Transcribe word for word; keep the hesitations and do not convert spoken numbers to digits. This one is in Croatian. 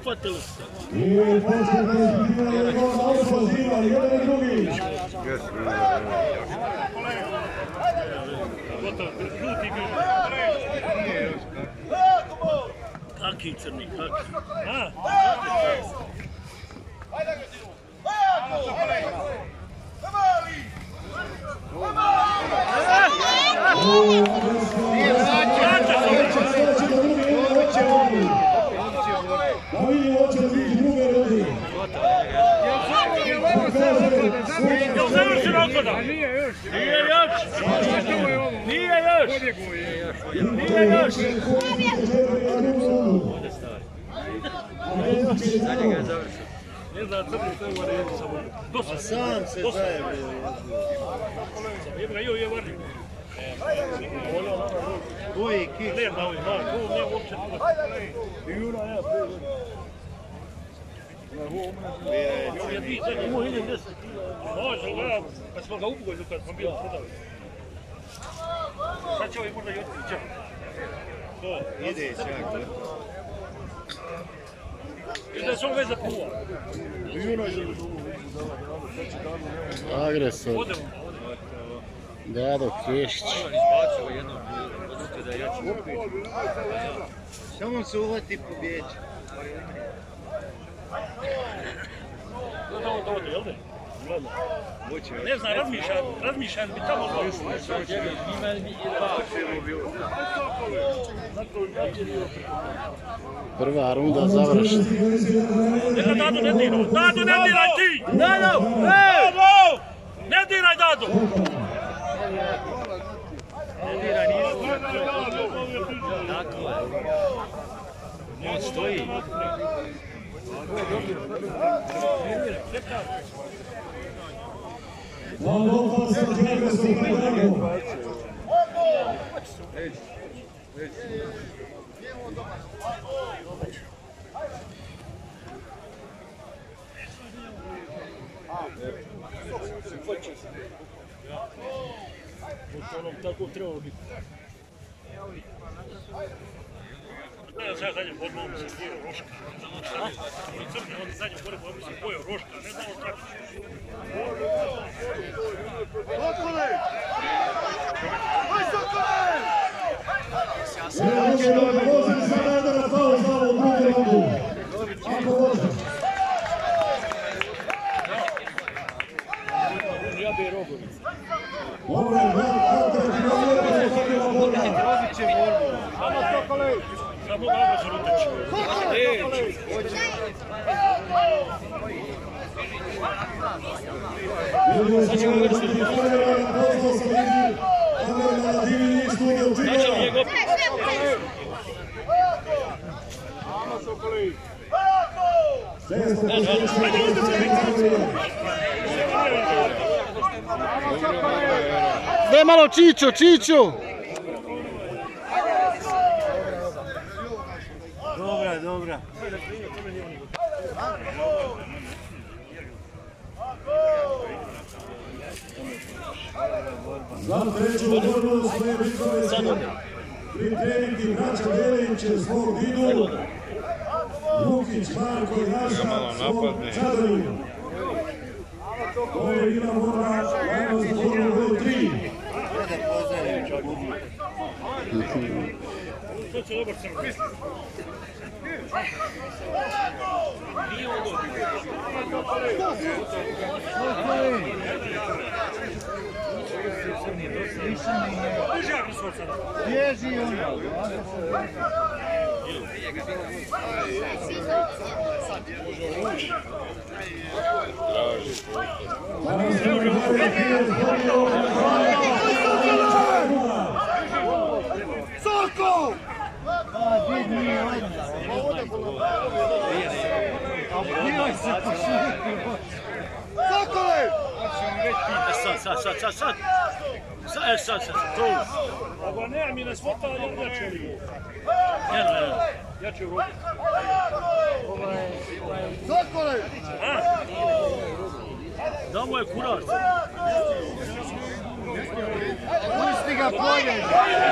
Uhvatili ste. I početno je izbiti na malo pozivali, jedan i drugi. Kaki crni, kaki. A? Ajde Agresor! Agresor! Nije vraća! Da vidimo hoće li biti druge ljudi. Jel završi nakoda? Nije još. Nije još. Nije još. Nije još. Zadnje ga je završio. Ne zna, crni što je u arenu samo. Dosta. Sam se zaje. Jebra, joj je varni. Koji kik? Ne, da ovim, da, ovo ne uopće. I ona, ja, prije. Ja ti sad imao idem deset kila. Može, gledam, kad smo ga upogojili kad smo bili prodali. Sad će ovaj možda i otići, čak. To, ide čak. I da se on već zapuva. Agresor. Dado Kešić. Izbacio jedno, odlučio da je jači. Samo se uvati pobjeći. Gledamo to ovdje, jel ne? Gledamo. Ne znam, razmišljam, razmišljam bi tamo zbog. Prva runda završena. Neka Dado ne diraj, Dado ne diraj ti! Dado! Dado! Ne diraj Dado! Ne diraj, nisam. Tako je. On stoji. Onom tako trebalo biti. Ne znam, ja zadnjem borbu mi se pojeo Roška. Ne znam šta je. Oni crni, oni zadnjem borbu mi se pojeo Roška. Ne znam šta je. Sokole! Aj Sokole! Sve hoće da vozim sada jedan na faul znamo u drugu rundu. Ako vozim. Ja bi Rogovic. Ovo je alternativna borba, je takva borba. Robit će borbu. Samo Sokole! Samo Agresor uteći. Vidimo se ćemo da biti stavljena na pozvao sa vidi. Andrena na divini studija učinila. Samo Sokole! Šesto posljednička. Daj malo Čićo, Čićo! Dobra, dobra. Za treću borbu svoje bitove će pripremiti braća Velić svog Didu, Lukić Marko i Naša svog Čadovinu. To je bila borba danas u borbu broj tri. To će dobar crni. Nije ovo. Uži Agresor sada. Bježi ono. Sokol! A, did nije odmah. A bio se pošutio. Sokole! Sad, sad, sad, sad, sad. Sad, sad, sad, to. Ako ne, mi ne smota, ja će li. Ne, ne, ne. Ja ću ruku. Sokole! Da mu je kurac. Pusti ga polje.